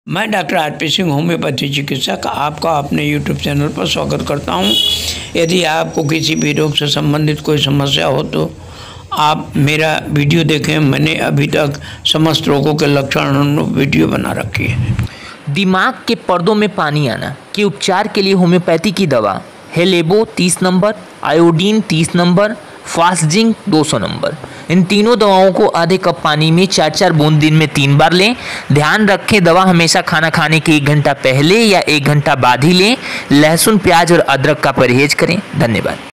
मैं doctor RP Singh, homeopathy चिकित्सक, आपका अपने यूट्यूब चैनल पर स्वागत करता हूं। यदि आपको किसी भी रोग से संबंधित कोई समस्या हो तो आप मेरा वीडियो देखें। मैंने अभी तक समस्त रोगों के लक्षण वीडियो बना रखी है। दिमाग के पर्दों में पानी आना के उपचार के लिए होम्योपैथी की दवा हेलेबो 30 नंबर, आयोडीन 30 नंबर, फास्जिंग 200 नंबर। इन तीनों दवाओं को आधे कप पानी में 4-4 बूंद दिन में 3 बार लें। ध्यान रखें, दवा हमेशा खाना खाने के 1 घंटा पहले या 1 घंटा बाद ही लें। लहसुन, प्याज और अदरक का परहेज करें। धन्यवाद।